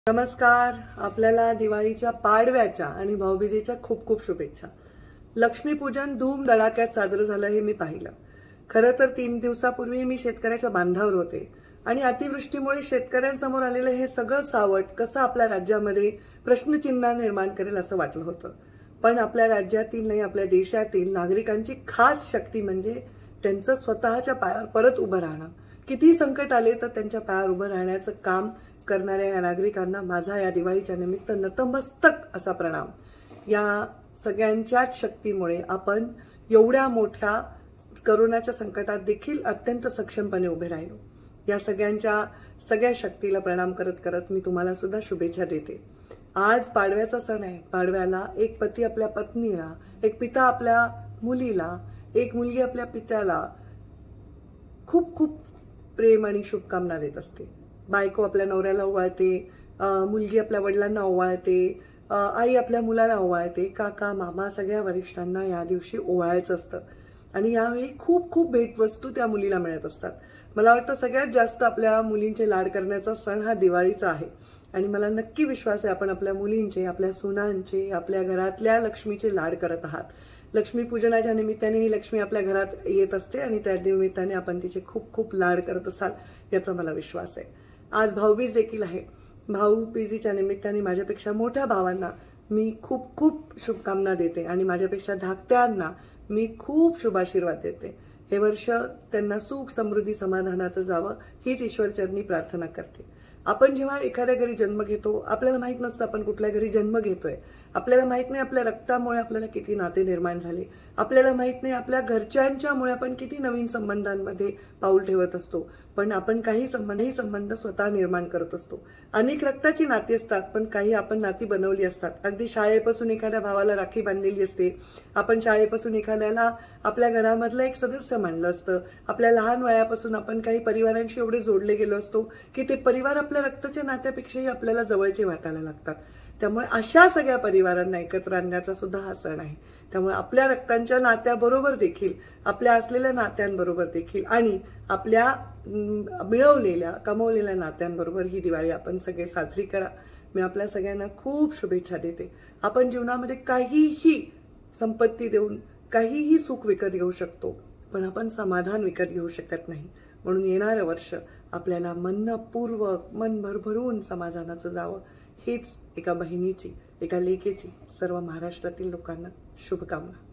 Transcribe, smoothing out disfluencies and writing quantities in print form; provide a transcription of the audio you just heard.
नमस्कार. आपल्याला दिवाळीच्या पाडव्याच्या आणि भाऊबीजेच्या खूप खूप शुभेच्छा. लक्ष्मीपूजन धूम धडाक्यात साजरं झालं हे मी पाहिलं. खरं तर 3 दिवसापूर्वी मी शेतकऱ्याच्या बांधावर होते आणि अतिवृष्टीमुळे शेतकऱ्यांसमोर आलेलं हे सगळं सावट कसं आपल्या राज्यामध्ये प्रश्नचिन्ह निर्माण करेल असं वाटलं होतं. पण आपल्या राज्यातील नाही, आपल्या देशातील नागरिकांची खास शक्ती म्हणजे त्यांचं स्वतःच्या पायावर परत उभं राहणं. किती संकट आले तर त्यांच्या पायावर उभं राहण्याचं काम करणाऱ्या या नागरिकांना माझा या दिवाळीच्या निमित्त नतमस्तक असा प्रणाम. या सगळ्यांच्याच शक्तीमुळे आपण एवढ्या मोठ्या करोनाच्या संकटात देखील अत्यंत सक्षमपणे उभे राहिलो. या सगळ्या शक्तीला प्रणाम करत करत मी तुम्हाला सुद्धा शुभेच्छा देते. आज पाडव्याचा सण आहे. पाडव्याला एक पती आपल्या पत्नीला, एक पिता आपल्या मुलीला, एक मुलगी आपल्या पित्याला खूप खूप प्रेम आणि शुभकामना देत असते. बायको आपल्या नवऱ्याला ओवाळते, मुलगी आपल्या वडिलांना ओवाळते, आई आपल्या मुलाला ओवाळते, काका मामा सगळ्या वरिष्ठांना या दिवशी ओवाळायचं असतं. आणि यावेळी खूप खूप भेटवस्तू त्या मुलीला मिळत असतात. मला वाटतं सगळ्यात जास्त आपल्या मुलींचे लाड करण्याचा सण हा दिवाळीचा आहे. आणि मला नक्की विश्वास आहे आपण आपल्या मुलींचे, आपल्या सुनांचे, आपल्या घरातल्या लक्ष्मीचे लाड करत आहात. लक्ष्मीपूजनाच्या निमित्ताने ही लक्ष्मी आपल्या घरात येत असते आणि त्या निमित्ताने आपण तिचे खूप खूप लाड करत असाल याचा मला विश्वास आहे. आज भाऊबीज देखील आहे. भाऊबीजेच्या निमित्ताने माझ्यापेक्षा मोठ्या भावांना मी खूप खूप शुभकामना देते आणि माझ्यापेक्षा धाकट्यांना मी खूप शुभाशीर्वाद देते. हे वर्ष त्यांना सुख समृद्धी समाधानाचं जावं हीच ईश्वरचरणी प्रार्थना करते. आपण जेव्हा एखाद्या घरी जन्म घेतो आपल्याला माहित नसतं आपण कुठल्या घरी जन्म घेतोय. आपल्याला माहित नाही आपल्या रक्तामुळे आपल्याला किती नाते निर्माण झाले. आपल्याला माहित नाही आपल्या घरच्यांच्यामुळे आपण किती नवीन संबंधांमध्ये पाऊल ठेवत असतो. पण आपण काही संबंध स्वतः निर्माण करत असतो. अनेक रक्ताची नाती असतात पण काही आपण नाती बनवली असतात. अगदी शाळेपासून एखाद्या भावाला राखी बांधलेली असते. आपण शाळेपासून एखाद्याला आपल्या घरामधलं एक सदस्य मानलं असतं. आपल्या लहान वयापासून आपण काही परिवारांशी एवढे जोडले गेलो असतो की ते परिवार आपल्या रक्ताच्या नात्यापेक्षाही आपल्याला जवळचे वाटायला लागतात. त्यामुळे अशा सगळ्या परिवारांना एकत्र आणण्याचा सुद्धा हा सण आहे. त्यामुळे आपल्या रक्तांच्या नात्याबरोबर देखील, आपल्या असलेल्या नात्यांबरोबर देखील आणि आपल्या कमवलेल्या नात्यांबरोबर ही दिवाळी आपण सगळे साजरी करा. मी आपल्या सगळ्यांना खूप शुभेच्छा देते. आपण जीवनामध्ये काहीही संपत्ती देऊन काहीही सुख विकत घेऊ शकतो पण आपण समाधान विकत घेऊ शकत नाही. म्हणून येणारं वर्ष आपल्याला मनपूर्वक मन भरभरून समाधानाचं जावं हीच एका बहिणीची, एका लेकीची सर्व महाराष्ट्रातील लोकांना शुभकामना.